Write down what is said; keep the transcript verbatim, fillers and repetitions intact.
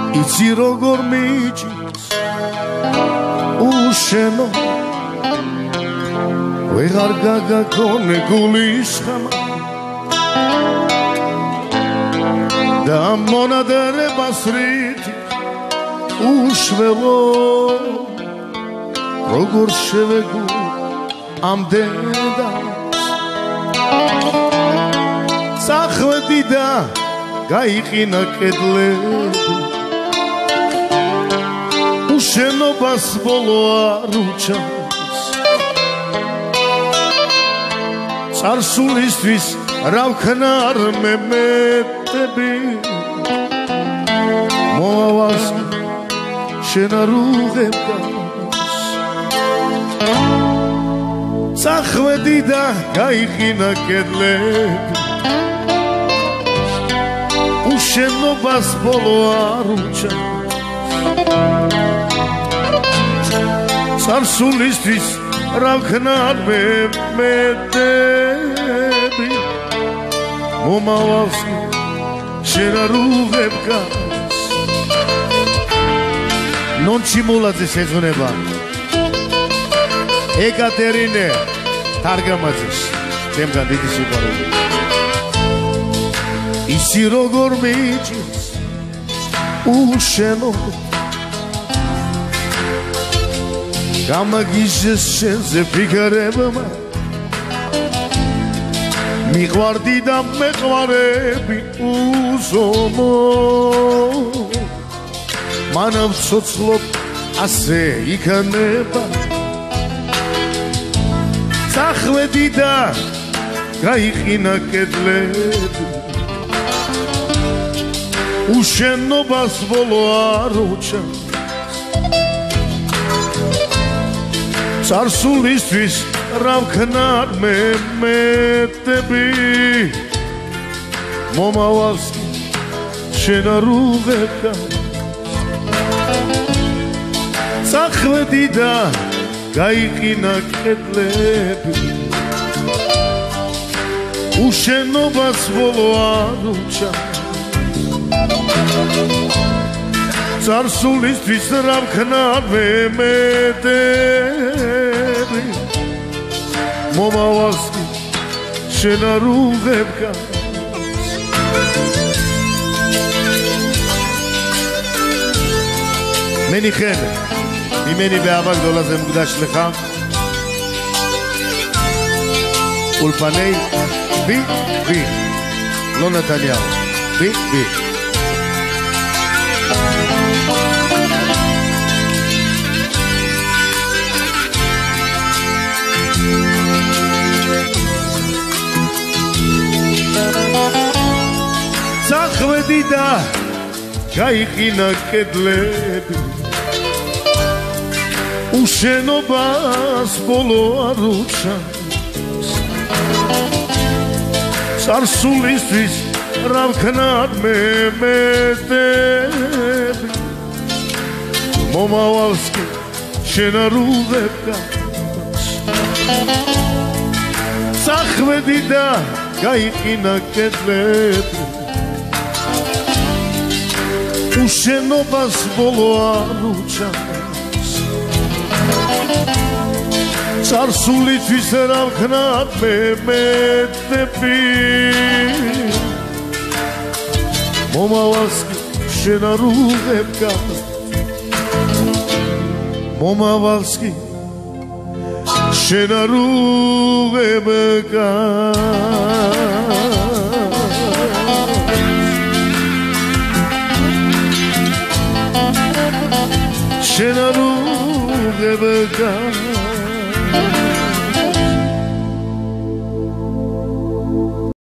იცი როგორ მიჭირს უშენო ვეღარ გაგაქონე გულის ხმა და მონადირებას რითი უშველო როგორ შევეგუ ამდენდა სახვედი და გაიყინა კედლები უშენობას ბოლო არ უჩანს წარსულისთვის რა ვქნა არ მემეტები მოავალს შენ არ უღებდას სახვედი და გაიყინა კედლები უშენობას ბოლო არ უჩანს წარსულისთვის რა ვქნა არ მემეტები მომავალს შენ არ უღებდას ნონჩი მულაძის ეძღვნება ეკატერინე თარგამაძის ჩემგან დიდი სიყვარული ისი როგორ მიჭირს უშენო გამაგიჟეს შენზე ფიქრებმა მიყვარდი და მეყვარები უზომო მანამ ცოცხლობ ასე იქნება სახვედი და გაიყინა კედლები უშენობას ბოლო არ უჩანს წარსულისთვის რა ვქნა არ მემეტები მომავალს შენ არ უღებდას სახვედი და გაიყინა კედლები უშენობას ბოლო არ უჩანს წარსულისთვის რა ვქნა არ მემეტები მომავალს შენ არ უღებდას מניחן ממני באהבה גדולה זה מוקדש לך אולפני בי בי לא נתניהו בי בי სახვედი და გაიყინა კედლები უშენობას ბოლო არ უჩანს წარსულისთვის რა ვქნა არ მემეტები მომავალს შენ არ უღებდას სახვედი და გაიყინა კედლები უშენობას ბოლო არ უჩანს წარსულისთვის რა ვქნა არ მემეტები მომავალს შენ არ უღებდას მომავალს შენ არ უღებდას შენ არ უღებდას